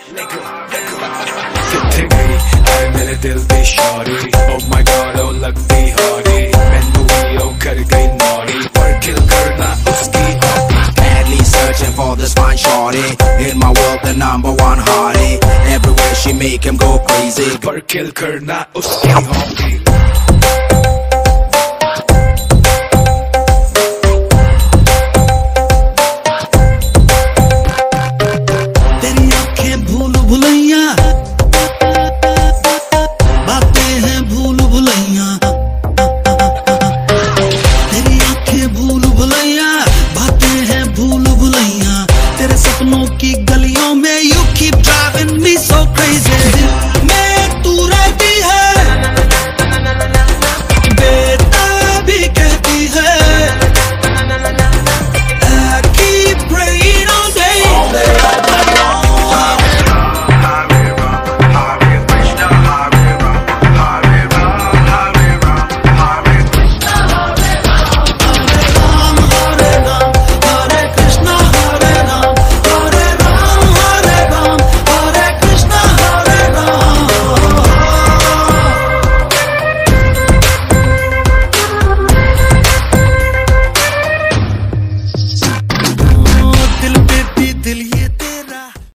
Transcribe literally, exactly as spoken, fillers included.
किथे गई हाय मेरे दिल दी Shauri, oh my god oh लगती हौरी, मैनू भी oh कर गई नौरी, पर किल करना उसकी hobby. Madly searching for this fine shorty, in my world the number one hottie, everywhere she make him go crazy, पर किल करना उसकी हॉबी। तेरी आंखें भूल भुलैया, बातें हैं भूल भुलैया, तेरी आंखें भूल भुलैया, बातें हैं भूल भुलैया, तेरे सपनों की गलियों में you keep driving me so crazy। दिल में